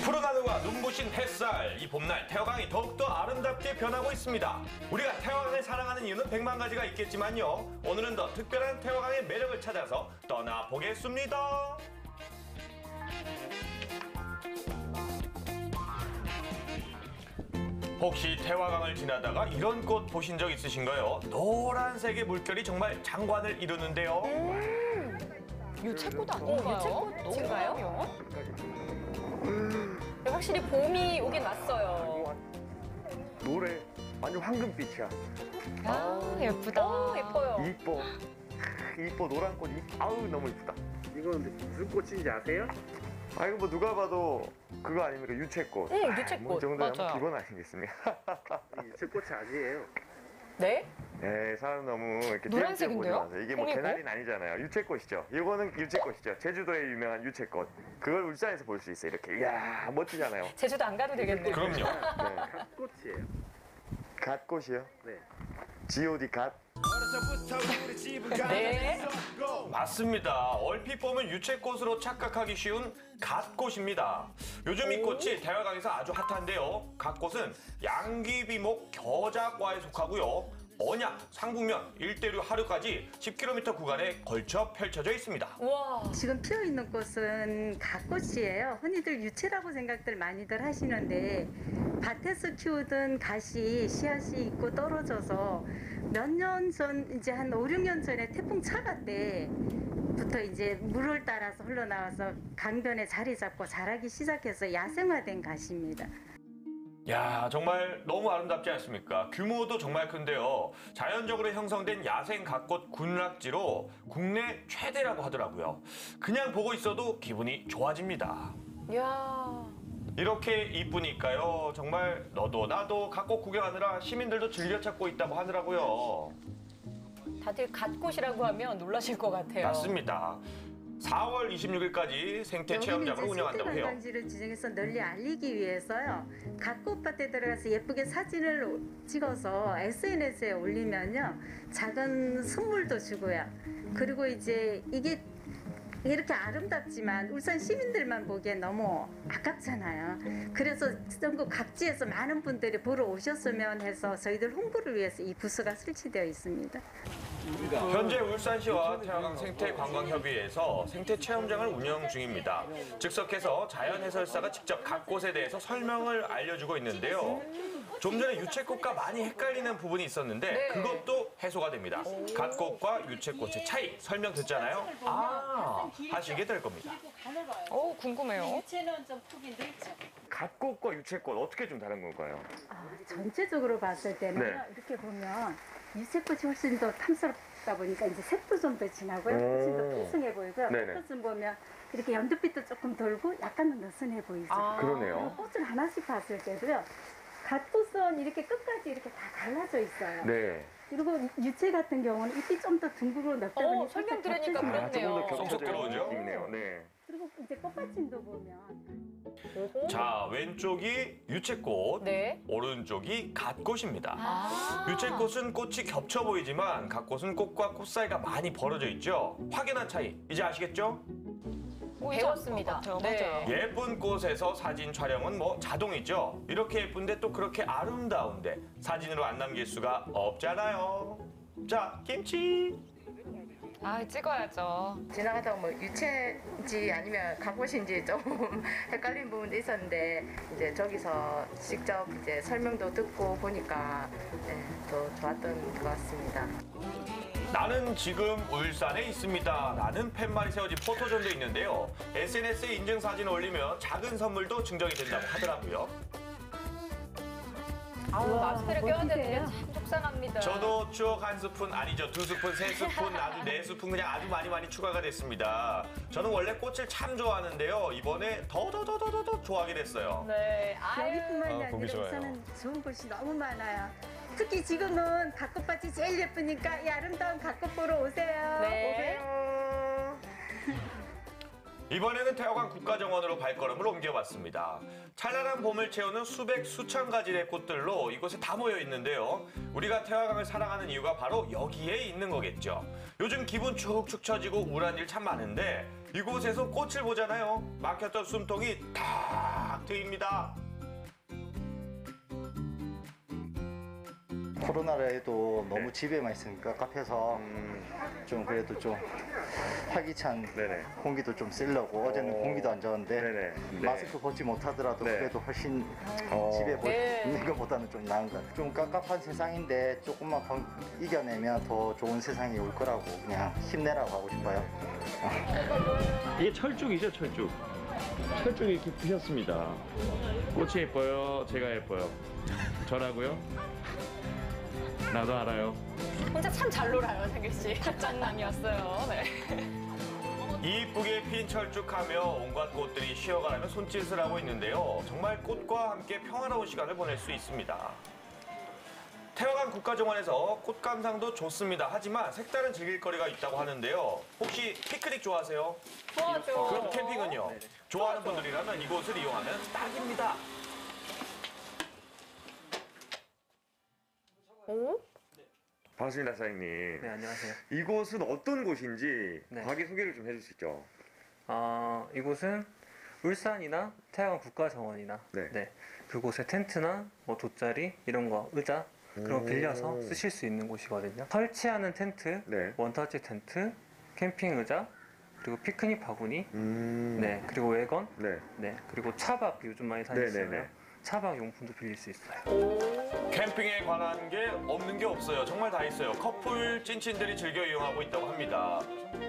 푸른 하늘과 눈부신 햇살, 이 봄날 태화강이 더욱더 아름답게 변하고 있습니다. 우리가 태화강을 사랑하는 이유는 100만 가지가 있겠지만요. 오늘은 더 특별한 태화강의 매력을 찾아서 떠나보겠습니다. 혹시 태화강을 지나다가 이런 꽃 보신 적 있으신가요? 노란색의 물결이 정말 장관을 이루는데요. 유채꽃 아닌가요? 유채꽃인가요? 확실히 봄이 오긴 왔어요. 노래 완전 황금빛이야. 아, 예쁘다. 오, 예뻐요. 이뻐. 이뻐 노란 꽃. 아우 너무 이쁘다. 이거 근데 무슨 꽃인지 아세요? 아 이거 뭐 누가 봐도 그거 아닙니까? 유채꽃. 응, 이 유채꽃. 정도면 맞아요. 기본 아니겠습니까? 유채꽃이 아니에요. 네? 네, 사람 너무 이렇게 노란색인데요? 띄엄띄엄 보지 마세요. 이게 뭐 봄이고? 개나리는 아니잖아요. 유채꽃이죠. 이거는 유채꽃이죠. 제주도에 유명한 유채꽃. 그걸 울산에서 볼 수 있어요. 이렇게 이야 멋지잖아요. 제주도 안 가도 되겠네요. 그럼요. 네. 갓꽃이에요. 갓꽃이요? 네. G.O.D. 갓. 네. 맞습니다. 얼핏 보면 유채꽃으로 착각하기 쉬운 갓꽃입니다. 요즘 이 꽃이 태화강에서 아주 핫한데요. 갓꽃은 양귀비목 겨작과에 속하고요. 언양, 상북면, 일대류 하류까지 10km 구간에 걸쳐 펼쳐져 있습니다. 우와. 지금 피어 있는 꽃은 갓꽃이에요. 흔히들 유채라고 생각들 많이들 하시는데 밭에서 키우던 갓이 씨앗이 있고 떨어져서 몇 년 전, 이제 한 5, 6년 전에 태풍 차가 때부터 이제 물을 따라서 흘러나와서 강변에 자리 잡고 자라기 시작해서 야생화된 갓입니다. 야, 정말 너무 아름답지 않습니까? 규모도 정말 큰데요. 자연적으로 형성된 야생 갓꽃 군락지로 국내 최대라고 하더라고요. 그냥 보고 있어도 기분이 좋아집니다. 이야. 이렇게 이쁘니까요. 정말 너도 나도 갓꽃 구경하느라 시민들도 즐겨 찾고 있다고 하더라고요. 다들 갓꽃이라고 하면 놀라실 것 같아요. 맞습니다. 4월 26일까지 생태 체험장으로 운영한다고 해요. 관광지를 지정해서 널리 알리기 위해서요. 갓꽃밭에 들어가서 예쁘게 사진을 찍어서 SNS에 올리면요. 작은 선물도 주고요. 그리고 이제 이게 이렇게 아름답지만 울산 시민들만 보기엔 너무 아깝잖아요. 그래서 전국 각지에서 많은 분들이 보러 오셨으면 해서 저희들 홍보를 위해서 이 부스가 설치되어 있습니다. 현재 울산시와 태화강 생태관광협의회에서 생태체험장을 운영 중입니다. 즉석해서 자연해설사가 직접 갓꽃에 대해서 설명을 알려주고 있는데요. 좀 전에 유채꽃과 많이 헷갈리는 부분이 있었는데 네. 그것도 해소가 됩니다. 갓꽃과 유채꽃의 차이 설명 듣잖아요. 아, 하시게 될 겁니다. 오, 궁금해요. 유채는 좀 폭이 넓죠. 갓꽃과 유채꽃 어떻게 좀 다른 건가요? 전체적으로 봤을 때는 네. 이렇게 보면 유채꽃이 훨씬 더 탐스럽다 보니까 이제 색도 좀 더 진하고요. 훨씬 더 풍성해 보이고요. 네네. 갓꽃은 보면 이렇게 연두빛도 조금 돌고 약간 더 느슨해 보이죠. 그러네요. 꽃을 하나씩 봤을 때도요. 갓꽃은 이렇게 끝까지 이렇게 다 갈라져 있어요. 네. 그리고 유채 같은 경우는 잎이 좀 더 둥그러 넓다 보니 설명 살짝 들으니까 겹쳐지는 아, 조금 더 그렇네요. 쏙쏙 겹쳐져 있는 들어오죠? 느낌이네요. 네. 그리고 이제 꽃받침도 보면 자, 왼쪽이 유채꽃, 네. 오른쪽이 갓꽃입니다. 아. 유채꽃은 꽃이 겹쳐 보이지만 갓꽃은 꽃과 꽃 사이가 많이 벌어져 있죠. 확연한 차이, 이제 아시겠죠? 배웠습니다. 같아요. 네. 맞아요. 예쁜 꽃에서 사진 촬영은 뭐 자동이죠. 이렇게 예쁜데 또 그렇게 아름다운데 사진으로 안 남길 수가 없잖아요. 자, 김치. 아, 찍어야죠. 지나가다가 뭐 유채인지 아니면 갓꽃인지 좀 헷갈린 부분도 있었는데 이제 저기서 직접 이제 설명도 듣고 보니까 네, 더 좋았던 것 같습니다. 나는 지금 울산에 있습니다. 라는 팻말이 세워진 포토존도 있는데요. SNS에 인증 사진을 올리면 작은 선물도 증정이 된다고 하더라고요. 아우, 마스크를 껴야 되는데 어디세요? 참 속상합니다. 저도 추억 한 스푼 아니죠. 2스푼, 3스푼, 아주 4스푼 그냥 아주 많이 추가가 됐습니다. 저는 원래 꽃을 참 좋아하는데요. 이번에 더 좋아하게 됐어요. 네. 아유. 여기뿐만이 보기 아니라 좋아요. 우선은 좋은 곳이 너무 많아요. 특히 지금은 갓꽃밭이 제일 예쁘니까 이 아름다운 갓꽃 보러 오세요. 네. 이번에는 태화강 국가정원으로 발걸음을 옮겨봤습니다. 찬란한 봄을 채우는 수천 가지의 꽃들로 이곳에 다 모여 있는데요. 우리가 태화강을 사랑하는 이유가 바로 여기에 있는 거겠죠. 요즘 기분 축축 처지고 우울한 일 참 많은데 이곳에서 꽃을 보잖아요. 막혔던 숨통이 탁 드립니다. 코로나라에도 너무 집에만 있으니까 카페에서 좀 그래도 좀 활기찬 네네. 공기도 좀 쓰려고 어제는 공기도 안 좋은데 네네. 마스크 벗지 못하더라도 네. 그래도 훨씬 어. 집에 네. 있는 것보다는 좀 나은 것 같아요. 좀 깝깝한 세상인데 조금만 이겨내면 더 좋은 세상이 올 거라고 그냥 힘내라고 하고 싶어요. 이게 철쭉이죠, 철쭉. 철쭉이 이렇게 피셨습니다. 꽃이 예뻐요, 제가 예뻐요. 저라고요? 나도 알아요. 혼자 참 잘 놀아요, 상규 씨. 짠남이었어요. 네. 이쁘게 핀 철쭉하며 온갖 꽃들이 쉬어가라며 손짓을 하고 있는데요. 정말 꽃과 함께 평화로운 시간을 보낼 수 있습니다. 태화강 국가정원에서 꽃 감상도 좋습니다. 하지만 색다른 즐길거리가 있다고 하는데요. 혹시 피크닉 좋아하세요? 좋아하죠. 그럼 캠핑은요? 좋아하는 분들이라면 이곳을 이용하면 딱입니다. 오? 반갑습니다, 사장님. 네, 안녕하세요. 이곳은 어떤 곳인지 네. 자기 소개를 좀 해주시죠. 이곳은 울산이나 태화강 국가정원이나 네. 그곳에 텐트나 뭐 돗자리 이런 거 의자 그런 거 빌려서 쓰실 수 있는 곳이거든요. 설치하는 텐트, 네. 원터치 텐트, 캠핑 의자, 그리고 피크닉 바구니, 네. 네, 그리고 외건, 네. 네, 그리고 차박 요즘 많이 네네네. 다니시잖아요. 차박 용품도 빌릴 수 있어요. 캠핑에 관한 게 없는 게 없어요. 정말 다 있어요. 커플 찐친들이 즐겨 이용하고 있다고 합니다.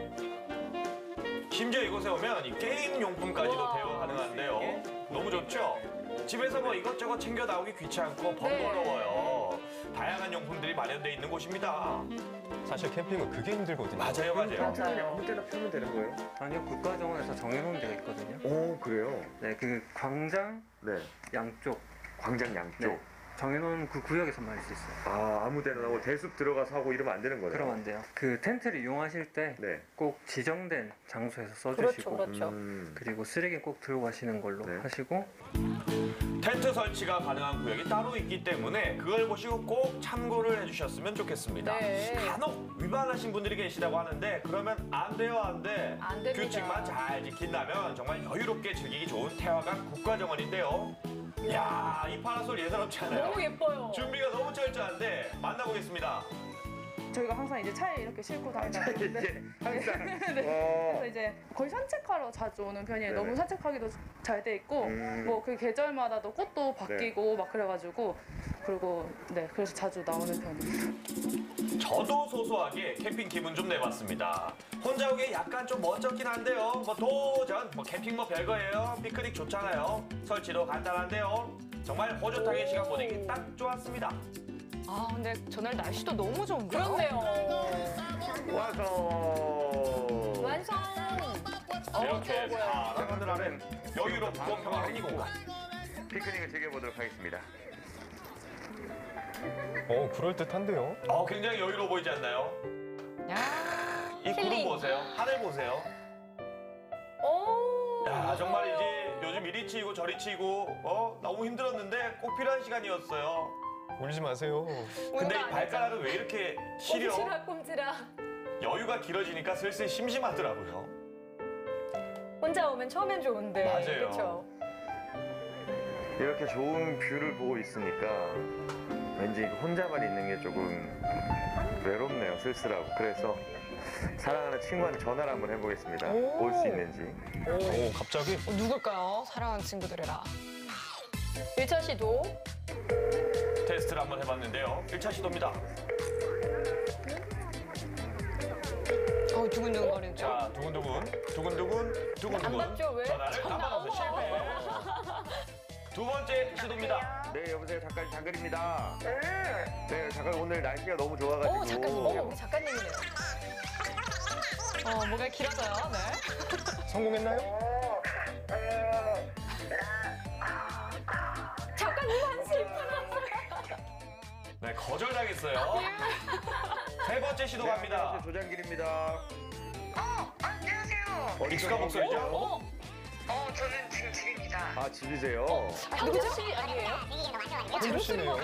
심지어 이곳에 오면 이 게임 용품까지도 우와, 대여 가능한데요. 너무 좋죠? 집에서 뭐 이것저것 챙겨 나오기 귀찮고 번거로워요. 다양한 용품들이 마련되어 있는 곳입니다. 사실 캠핑은 그게 힘들거든요. 맞아요, 맞아요. 아무 때나 펴면 되는 거예요? 아니요, 국가정원에서 정해놓은 데가 있거든요. 오, 그래요? 네, 그 광장 네. 양쪽 광장 양쪽. 네, 정해놓은 그 구역에서만 할 수 있어요. 아, 아무 데나 뭐 대숲 들어가서 하고 이러면 안 되는 거네요. 그러면 안 돼요. 그 텐트를 이용하실 때 꼭 네. 지정된 장소에서 그렇죠, 써주시고 그렇죠. 그리고 쓰레기 꼭 들고 가시는 걸로 네. 하시고 텐트 설치가 가능한 구역이 따로 있기 때문에 그걸 보시고 꼭 참고를 해주셨으면 좋겠습니다. 네. 간혹 위반하신 분들이 계시다고 하는데 그러면 안 돼요, 안 돼. 안 됩니다. 규칙만 잘 지킨다면 정말 여유롭게 즐기기 좋은 태화강 국가정원인데요. 이야, 이 파라솔 예사롭지 않아요? 너무 예뻐요. 준비가 너무 철저한데 만나보겠습니다. 저희가 항상 이제 차에 이렇게 싣고 다니다 보는데 이제 항상. 네. 그래서 이제 거의 산책하러 자주 오는 편이에요. 네네. 너무 산책하기도 잘 돼 있고 뭐 그 계절마다도 꽃도 바뀌고 막 그래가지고 그리고 네 그래서 자주 나오는 편이에요. 저도 소소하게 캠핑 기분 좀 내봤습니다. 혼자 오기에 약간 좀 멋쩍긴 한데요. 뭐 도전, 뭐 캠핑 뭐 별거예요. 피크닉 좋잖아요. 설치도 간단한데요. 정말 호젓하게 시간 보내기 딱 좋았습니다. 아, 근데 전날 날씨도 너무 좋은데요? 그렇네요. 완성. 완성. 이렇게 좋아 보여요. 사랑하는 여유롭고 평화로운 이 공간. 피크닉을 즐겨보도록 하겠습니다. 그럴듯한데요? 굉장히 여유로워 보이지 않나요? 야, 이 구름 힐링. 보세요. 하늘 보세요. 오. 야, 정말 이제 요즘 이리 치이고 저리 치이고 너무 힘들었는데 꼭 필요한 시간이었어요. 울지 마세요. 근데 이 발가락은 왜 이렇게 시려? 꼼지락. 여유가 길어지니까 슬슬 심심하더라고요. 혼자 오면 처음엔 좋은데. 맞아요. 그렇죠. 이렇게 좋은 뷰를 보고 있으니까 왠지 혼자만 있는 게 조금 외롭네요, 쓸쓸하고. 그래서 사랑하는 친구한테 전화를 한번 해보겠습니다. 올 수 있는지. 갑자기? 누굴까요? 사랑하는 친구들이라. 1차 시도. 테스트를 한번 해봤는데요. 1차 시도입니다. 두근두근거리죠. 자, 두근두근, 두근두근, 두근두근. 안 받죠, 왜? 전화를 안 받아서 실패. 두 번째 시도입니다. 네, 여보세요. 작가님 장글입니다. 네, 작가님 오늘 날씨가 너무 좋아가지고. 작가님. 우리 작가님이네요. 뭐가 길어져요. 네. 성공했나요? 작가님 한심. 네, 거절당했어요. 세 번째 시도 갑니다. 안녕하세요, 조장길입니다. 안녕하세요. 익숙한 목소리죠? 저는 지금 집입니다. 아, 집이세요? 누구죠? 씨 아니에요? 훌륭하시네요.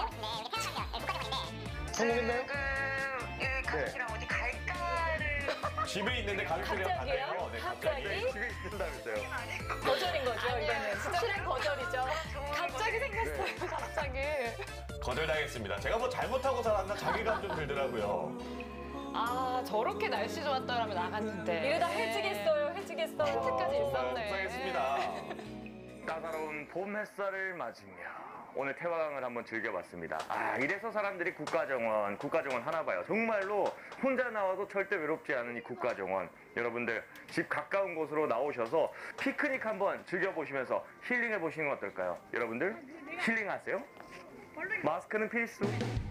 성공했나요? 가족이랑 어디 갈까를 집에 있는데 가족들이랑 갑자기요? 갔네요. 네, 갑자기. 갑자기? 집에 있는다면서요? 거절인 거죠, 이거는. 진짜 실행 거절이죠. 갑자기 생겼어요. 네. 갑자기. 거절당했습니다. 제가 뭐 잘못하고 살았나 자괴감 좀 들더라고요. 아 저렇게 날씨 좋았다라면 나갔는데. 이러다 해지겠어요. 해지겠어. 텐트까지 있었네. 못하겠습니다. 따사로운 봄 햇살을 맞으며 오늘 태화강을 한번 즐겨봤습니다. 아, 이래서 사람들이 국가정원 하나 봐요. 정말로 혼자 나와도 절대 외롭지 않은 이 국가정원. 여러분들 집 가까운 곳으로 나오셔서 피크닉 한번 즐겨보시면서 힐링해 보시는 건 어떨까요? 여러분들 힐링하세요. 마스크는 필수.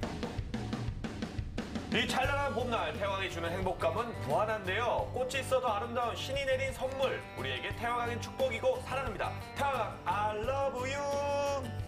이 찬란한 봄날 태화강이 주는 행복감은 무한한데요. 꽃이 있어도 아름다운 신이 내린 선물. 우리에게 태화강의 축복이고 사랑합니다. 태화강 I love you.